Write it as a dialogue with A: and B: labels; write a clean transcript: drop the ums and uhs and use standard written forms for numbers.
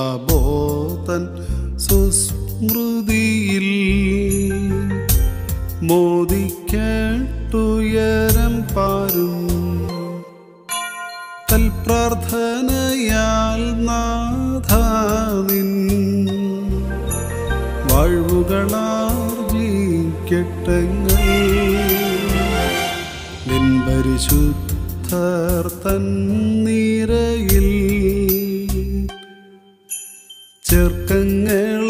A: ലാബോതൻ സുസ്മൃതിയിൽ മോദിക്കേട്ടുയരം പാരും തൽപ്രാർത്ഥനയാൽ നാഥാനിൻ വാഴ്വുകളാർജിക്കട്ടെങ്ങൾ നിൻ പരിശുദ്ധർ തന്നിരയിൽ ചെർക്കങ്ങൾ